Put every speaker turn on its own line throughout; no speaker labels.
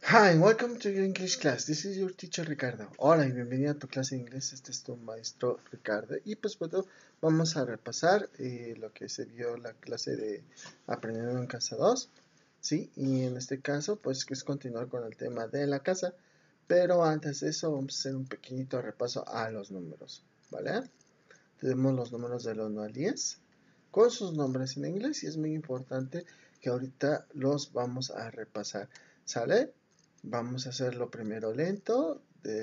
Hi, and welcome to your English class. This is your teacher Ricardo. Hola y bienvenida a tu clase de inglés. Este es tu maestro Ricardo. Y pues bueno, vamos a repasar lo que se vio la clase de Aprendiendo en Casa 2. ¿Sí? Y en este caso, pues que es continuar con el tema de la casa. Pero antes de eso, vamos a hacer un pequeñito repaso a los números. ¿Vale? Tenemos los números del 1 al 10 con sus nombres en inglés y es muy importante que ahorita los vamos a repasar. ¿Sale? Vamos a hacerlo primero lento,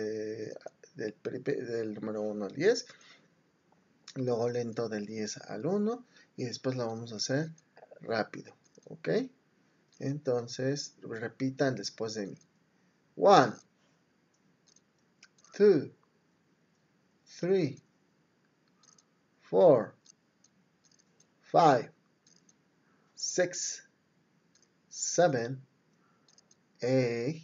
del número 1 al 10, luego lento del 10 al 1 y después lo vamos a hacer rápido, ¿ok? Entonces, repitan después de mí. 1, 2, 3, 4, 5, 6, 7, 8,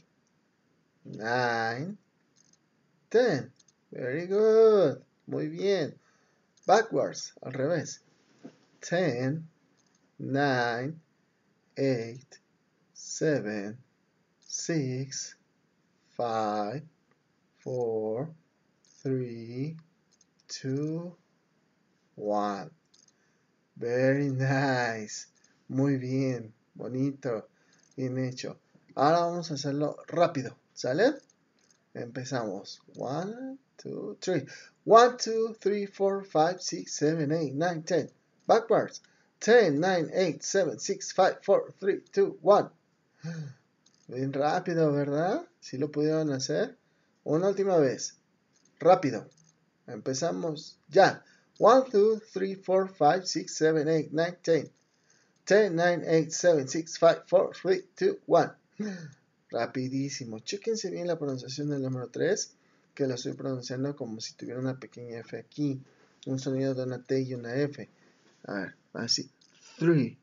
9, 10. Very good. Muy bien. Backwards, al revés. 10, 9, 8, 7, 6, 5, 4, 3, 2, 1. Very nice. Muy bien. Bonito. Bien hecho. Ahora vamos a hacerlo rápido. ¿Sale? Empezamos. 1, 2, 3. 1, 2, 3, 4, 5, 6, 7, 8, 9, 10. Backwards. 10, 9, 8, 7, 6, 5, 4, 3, 2, 1. Bien rápido, ¿verdad? ¿Sí lo pudieron hacer? Una última vez. Rápido. Empezamos ya. 1, 2, 3, 4, 5, 6, 7, 8, 9, 10. 10, 9, 8, 7, 6, 5, 4, 3, 2, 1. Rapidísimo. Chéquense bien la pronunciación del número 3, que lo estoy pronunciando como si tuviera una pequeña F aquí. Un sonido de una T y una F. A ver, así. 3.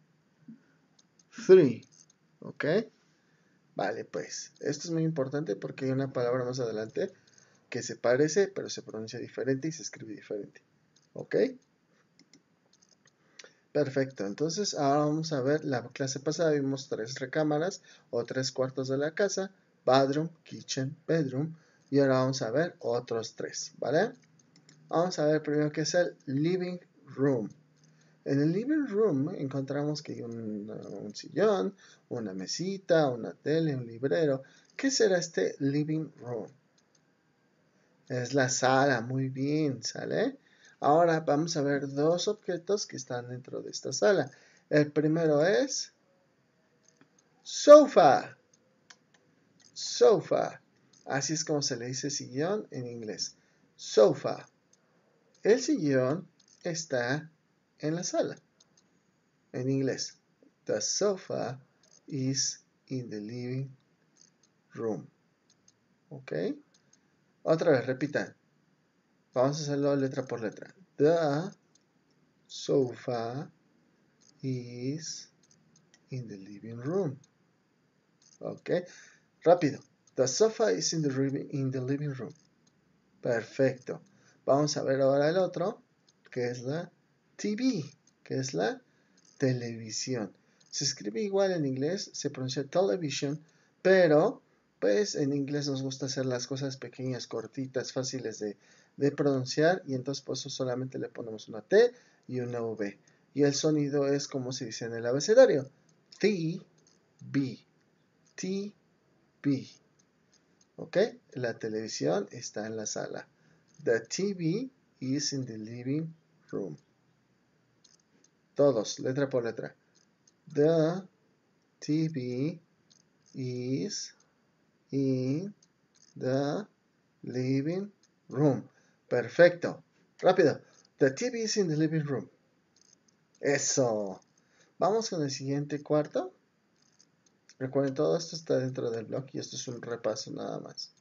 3. ¿Ok? Vale, pues. Esto es muy importante porque hay una palabra más adelante que se parece, pero se pronuncia diferente y se escribe diferente. ¿Ok? Perfecto, entonces ahora vamos a ver, la clase pasada vimos 3 recámaras o 3 cuartos de la casa, bathroom, kitchen, bedroom, y ahora vamos a ver otros 3, ¿vale? Vamos a ver primero qué es el living room. En el living room encontramos que hay un sillón, una mesita, una tele, un librero. ¿Qué será este living room? Es la sala, muy bien, ¿sale? Ahora vamos a ver dos objetos que están dentro de esta sala. El primero es sofa. Sofa. Así es como se le dice sillón en inglés. Sofa. El sillón está en la sala. En inglés. The sofa is in the living room. ¿Ok? Otra vez, repitan. Vamos a hacerlo letra por letra. The sofa is in the living room. Ok, rápido. The sofa is in the living room. Perfecto. Vamos a ver ahora el otro, que es la TV, que es la televisión. Se escribe igual en inglés, se pronuncia television, pero pues en inglés nos gusta hacer las cosas pequeñas, cortitas, fáciles de pronunciar y entonces por eso solamente le ponemos una T y una V. Y el sonido es como se dice en el abecedario. T-B. T-B. ¿Ok? La televisión está en la sala. The TV is in the living room. Todos, letra por letra. The TV is in the living room. Perfecto. Rápido. The TV is in the living room. Eso. Vamos con el siguiente cuarto. Recuerden, todo esto está dentro del blog y esto es un repaso nada más.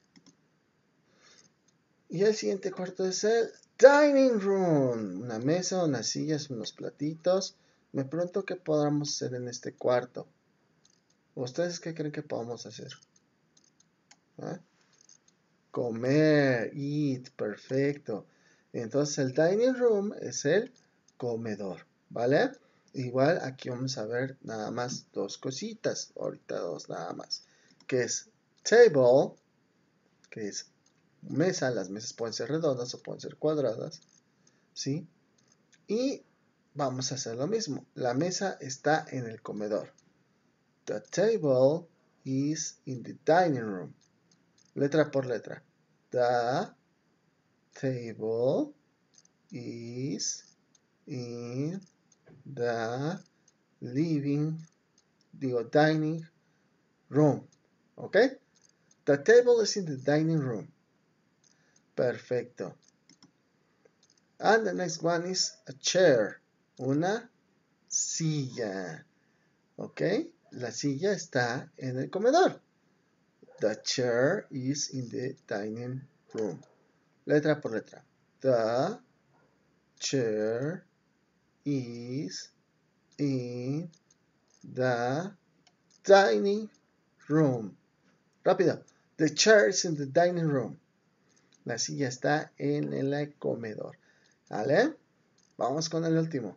Y el siguiente cuarto es el dining room. Una mesa, unas sillas, unos platitos. Me pregunto qué podamos hacer en este cuarto. ¿Ustedes qué creen que podamos hacer? ¿Ah? Comer, eat, perfecto. Entonces el dining room es el comedor, ¿vale? Igual aquí vamos a ver nada más dos cositas, ahorita dos nada más. que es table, que es mesa. Las mesas pueden ser redondas o pueden ser cuadradas, ¿sí? Y vamos a hacer lo mismo. La mesa está en el comedor. The table is in the dining room. Letra por letra. The table is in the dining room. ¿Ok? The table is in the dining room. Perfecto. And the next one is a chair. Una silla. ¿Ok? La silla está en el comedor. The chair is in the dining room. Letra por letra. The chair is in the dining room. Rápido. The chair is in the dining room. La silla está en el comedor. ¿Vale? Vamos con el último.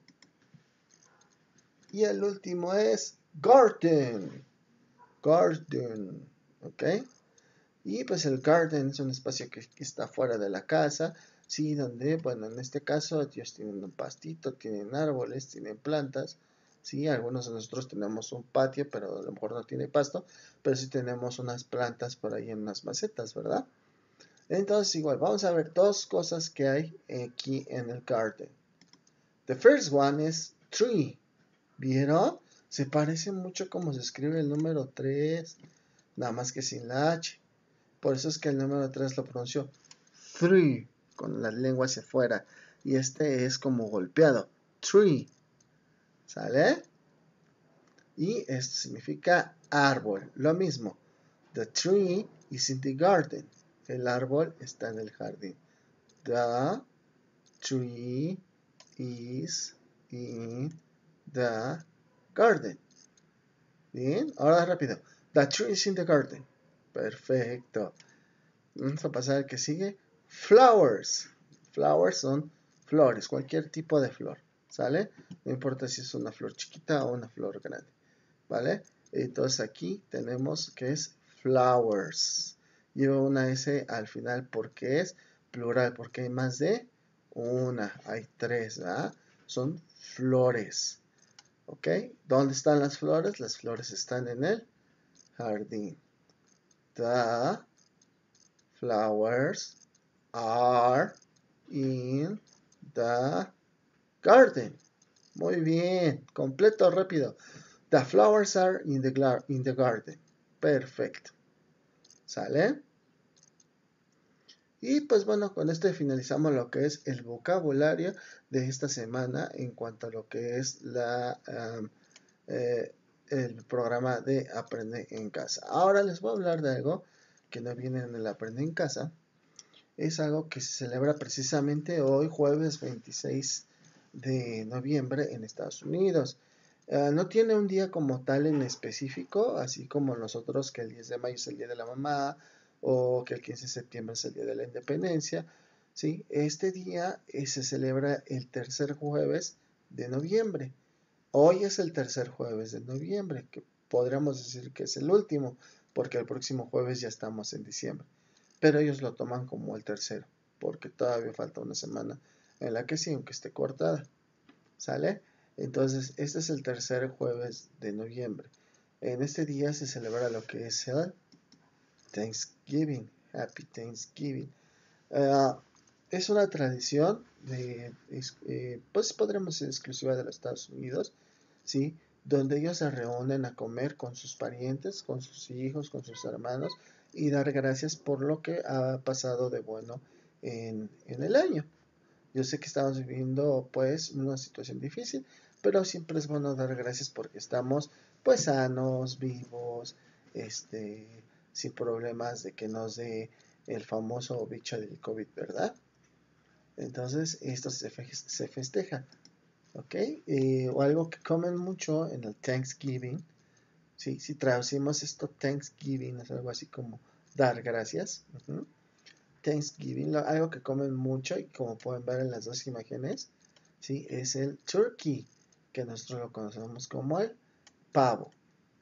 Y el último es garden. Garden. ¿Ok? Y pues el garden es un espacio que está fuera de la casa. Sí, donde, bueno, en este caso ellos tienen un pastito, tienen árboles, tienen plantas. Sí, algunos de nosotros tenemos un patio, pero a lo mejor no tiene pasto. Pero sí tenemos unas plantas por ahí en unas macetas, ¿verdad? Entonces igual, vamos a ver dos cosas que hay aquí en el garden. The first one is tree. ¿Vieron? Se parece mucho como se escribe el número 3, nada más que sin la H. Por eso es que el número 3 lo pronunció three, con la lengua hacia afuera. Y este es como golpeado. Tree. ¿Sale? Y esto significa árbol. Lo mismo. The tree is in the garden. El árbol está en el jardín. The tree is in the garden. Bien, ahora rápido. The tree is in the garden. Perfecto. Vamos a pasar al que sigue. Flowers. Flowers son flores, cualquier tipo de flor. ¿Sale? No importa si es una flor chiquita o una flor grande. ¿Vale? Entonces aquí tenemos que es flowers. Lleva una S al final porque es plural, porque hay más de una. Hay 3, ¿verdad? Son flores. ¿Ok? ¿Dónde están las flores? Las flores están en el jardín. The flowers are in the garden. Muy bien. Completo, rápido. The flowers are in the garden. Perfecto. ¿Sale? Y pues bueno, con esto finalizamos lo que es el vocabulario de esta semana en cuanto a lo que es el programa de Aprende en Casa. Ahora les voy a hablar de algo que no viene en el Aprende en Casa. Es algo que se celebra precisamente hoy, jueves 26 de noviembre en Estados Unidos. No tiene un día como tal en específico, así como nosotros que el 10 de mayo es el Día de la Mamá o que el 15 de septiembre es el Día de la Independencia. ¿Sí? Este día se celebra el tercer jueves de noviembre. Hoy es el tercer jueves de noviembre, que podríamos decir que es el último, porque el próximo jueves ya estamos en diciembre. Pero ellos lo toman como el tercero, porque todavía falta una semana en la que sí, aunque esté cortada. ¿Sale? Entonces, este es el tercer jueves de noviembre. En este día se celebra lo que es el Thanksgiving. Happy Thanksgiving. Es una tradición pues podríamos decir exclusiva de los Estados Unidos, ¿sí? Donde ellos se reúnen a comer con sus parientes, con sus hijos, con sus hermanos y dar gracias por lo que ha pasado de bueno en el año. Yo sé que estamos viviendo pues una situación difícil, pero siempre es bueno dar gracias porque estamos pues sanos, vivos, sin problemas de que nos dé el famoso bicho del COVID, ¿verdad? Entonces esto se festeja, ¿ok? O algo que comen mucho en el Thanksgiving, ¿sí? Si traducimos esto Thanksgiving es algo así como dar gracias. Thanksgiving, algo que comen mucho y como pueden ver en las dos imágenes, ¿sí? Es el turkey, que nosotros lo conocemos como el pavo.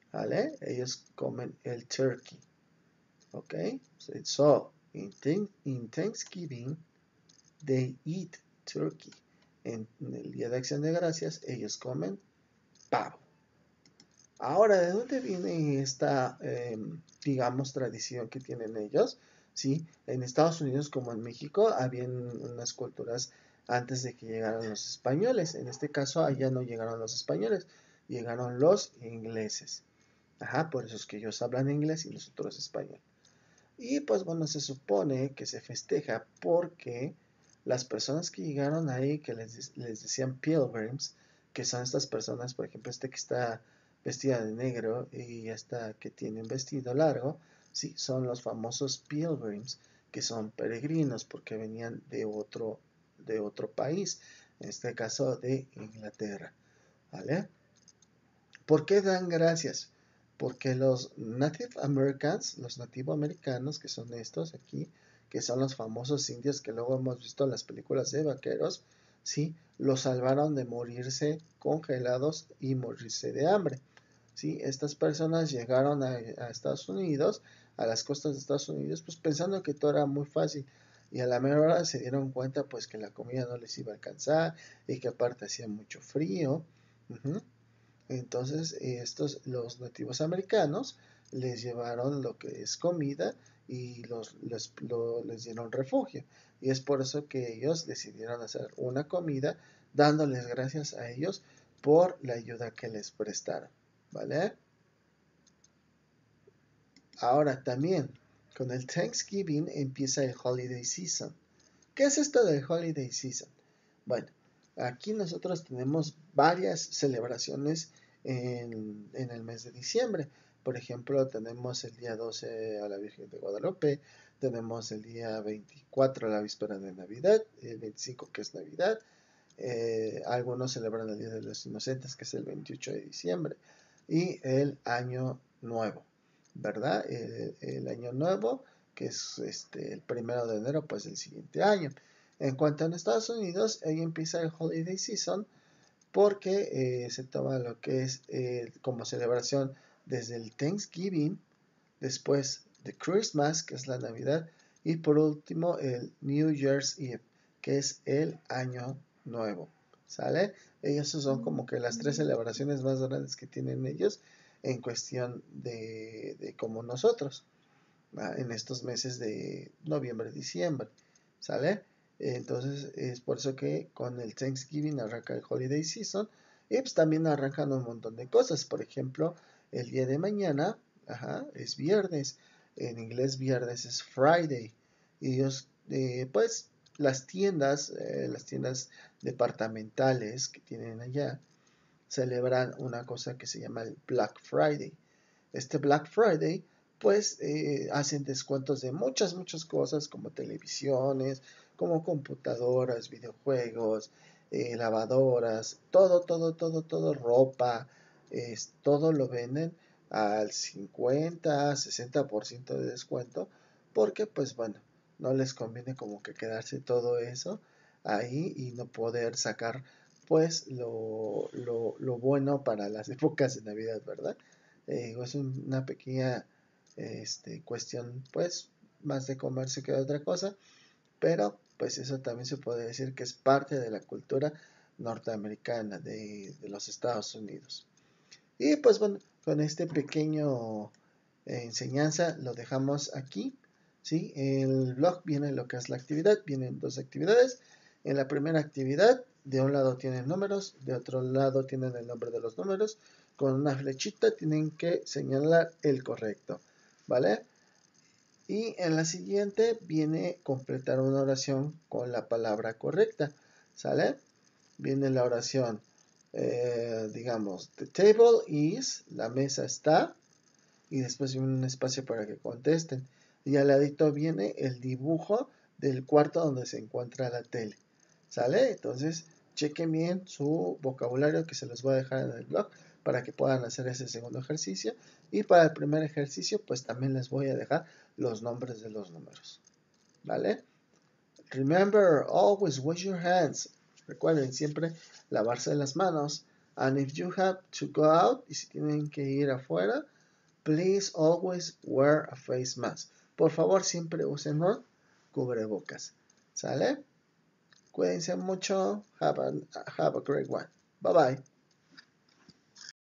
¿vale? Ellos comen el turkey, ¿ok? So, in Thanksgiving, they eat turkey. En el Día de Acción de Gracias, ellos comen pavo. Ahora, ¿de dónde viene esta, digamos, tradición que tienen ellos? ¿Sí? En Estados Unidos como en México habían unas culturas antes de que llegaran los españoles. En este caso, allá no llegaron los españoles, llegaron los ingleses. Ajá, por eso es que ellos hablan inglés y nosotros español. Y pues bueno, se supone que se festeja porque las personas que llegaron ahí, que les decían pilgrims, que son estas personas, por ejemplo, este que está vestida de negro y esta que tiene un vestido largo, sí, son los famosos pilgrims, que son peregrinos porque venían de otro país, en este caso de Inglaterra, ¿vale? ¿Por qué dan gracias? Porque los Native Americans, los nativoamericanos, que son estos aquí, que son los famosos indios que luego hemos visto en las películas de vaqueros, ¿sí? Los salvaron de morirse congelados y morirse de hambre. ¿Sí? Estas personas llegaron a Estados Unidos, a las costas de Estados Unidos, pues pensando que todo era muy fácil. Y a la mera hora se dieron cuenta pues que la comida no les iba a alcanzar y que aparte hacía mucho frío. Uh-huh. Entonces, los nativos americanos les llevaron lo que es comida y les dieron refugio. Y es por eso que ellos decidieron hacer una comida dándoles gracias a ellos por la ayuda que les prestaron. ¿Vale? Ahora también, con el Thanksgiving empieza el Holiday Season. ¿Qué es esto del Holiday Season? Bueno, aquí nosotros tenemos varias celebraciones en el mes de diciembre. Por ejemplo, tenemos el día 12 a la Virgen de Guadalupe, tenemos el día 24 a la víspera de Navidad, el 25 que es Navidad, algunos celebran el Día de los Inocentes que es el 28 de diciembre y el Año Nuevo, ¿verdad? El Año Nuevo que es el 1 de enero pues del siguiente año. En cuanto a Estados Unidos, ahí empieza el Holiday Season porque se toma lo que es como celebración desde el Thanksgiving, después de Christmas, que es la Navidad, y por último el New Year's Eve, que es el Año Nuevo. ¿Sale? Ellos son como que las tres celebraciones más grandes que tienen ellos en cuestión de como nosotros en estos meses de noviembre, diciembre, ¿sale? Entonces es por eso que con el Thanksgiving arranca el Holiday Season y pues también arrancan un montón de cosas. Por ejemplo, el día de mañana, ajá, es viernes. En inglés viernes es Friday. Y ellos, pues, las tiendas departamentales que tienen allá, celebran una cosa que se llama el Black Friday. Este Black Friday pues hacen descuentos de muchas cosas como televisiones, como computadoras, videojuegos, lavadoras, todo, ropa, todo lo venden al 50, 60% de descuento, porque pues bueno, no les conviene como que quedarse todo eso ahí y no poder sacar pues lo bueno para las épocas de Navidad, ¿verdad? Es una pequeña cuestión pues más de comercio que de otra cosa, pero pues eso también se puede decir que es parte de la cultura norteamericana de los Estados Unidos. Y pues bueno, con este pequeño enseñanza lo dejamos aquí. ¿Sí? El blog viene lo que es la actividad, vienen dos actividades. En la primera actividad, de un lado tienen números, de otro lado tienen el nombre de los números. Con una flechita tienen que señalar el correcto, ¿vale? Y en la siguiente viene completar una oración con la palabra correcta, ¿sale? Viene la oración, digamos, the table is, la mesa está, y después viene un espacio para que contesten. Y al ladito viene el dibujo del cuarto donde se encuentra la tele. ¿Sale? Entonces, chequen bien su vocabulario que se los voy a dejar en el blog para que puedan hacer ese segundo ejercicio. Y para el primer ejercicio, pues también les voy a dejar los nombres de los números. ¿Vale? Remember, always wash your hands. Recuerden siempre lavarse las manos And if you have to go out, y si tienen que ir afuera, please always wear a face mask. Por favor, siempre usen un cubrebocas. ¿Sale? Cuídense mucho. Have a great one. Bye bye.